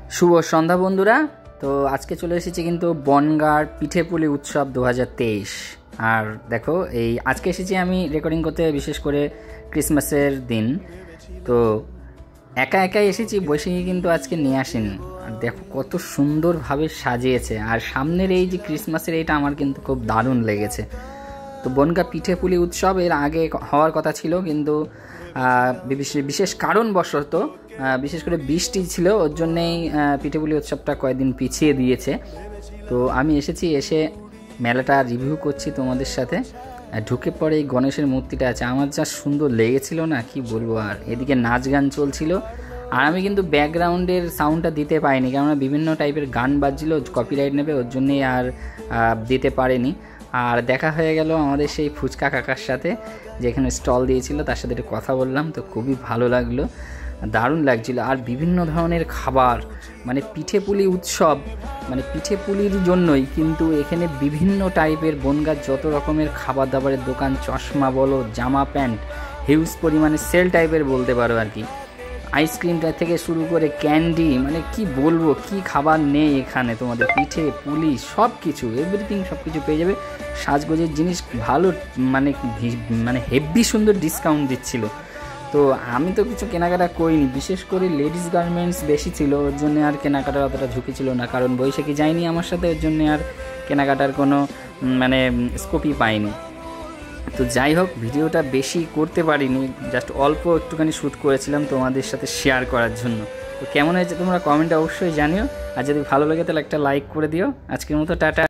শুভ সন্ধ্যা বন্ধুরা। তো আজকে চলে এসেছি কিন্তু বনগাঁর পিঠেপুলি উৎসব 2023। আর দেখো এই আজকে এসেছি আমি রেকর্ডিং করতে, বিশেষ করে ক্রিসমাসের দিন। তো একা একাই এসেছি, বৈশাখী কিন্তু আজকে নিয়ে আসেনি। আর দেখো কত সুন্দরভাবে সাজিয়েছে, আর সামনের এই যে ক্রিসমাসের এইটা আমার কিন্তু খুব দারুণ লেগেছে। তো বনগাঁ পিঠেপুলি উৎসব এর আগে হওয়ার কথা ছিল, কিন্তু বিশেষ কারণবশত বিশেষ করে বৃষ্টি ছিল, ওর জন্যেই পিঠেপুলি উৎসবটা কয়েকদিন পিছিয়ে দিয়েছে। তো আমি এসেছি, এসে মেলাটা রিভিউ করছি তোমাদের সাথে। ঢুকে পরে এই গণেশের মূর্তিটা আছে, আমার যা সুন্দর লেগেছিল না, কি বলবো। আর এদিকে নাচ গান চলছিল, আর আমি কিন্তু ব্যাকগ্রাউন্ডের সাউন্ডটা দিতে পারিনি, কেননা বিভিন্ন টাইপের গান বাজছিল, কপিরাইট নেবে, ওর জন্যেই আর দিতে পারিনি। আর দেখা হয়ে গেল আমাদের সেই ফুচকা কাকার সাথে, যেখানে স্টল দিয়েছিল, তার সাথে একটু কথা বললাম। তো খুবই ভালো লাগলো, দারুণ লাগছিল। আর বিভিন্ন ধরনের খাবার, মানে পিঠেপুলি উৎসব, মানে পিঠেপুলির জন্যই কিন্তু এখানে বিভিন্ন টাইপের বনগাঁর যত রকমের খাবার দাবারের দোকান, চশমা বলো, জামা প্যান্ট, হিউজ পরিমাণে সেল টাইপের বলতে পারো আর কি। আইসক্রিমটা থেকে শুরু করে ক্যান্ডি, মানে কি বলবো, কি খাবার নেই এখানে। তোমাদের পিঠে পুলি সব কিছু, এভরিথিং সব কিছু পেয়ে যাবে। সাজগোজের জিনিস ভালো, মানে মানে হেভি সুন্দর ডিসকাউন্ট দিচ্ছিল। তো আমি তো কিছু কেনাকাটা করিনি, বিশেষ করে লেডিস গার্মেন্টস বেশি ছিল, ওর জন্য আর কেনাকাটার অতটা ঝুঁকি ছিল না, কারণ বৈশাখী যায়নি আমার সাথে, ওর জন্য আর কেনাকাটার কোনো মানে স্কোপই পাইনি। তো যাই হোক, ভিডিওটা বেশি করতে পারিনি, জাস্ট অল্প একটুখানি শ্যুট করেছিলাম তোমাদের সাথে শেয়ার করার জন্য। তো কেমন হয়েছে তোমরা কমেন্টে অবশ্যই জানিও, আর যদি ভালো লাগে তাহলে একটা লাইক করে দিও। আজকের মতো টাটা।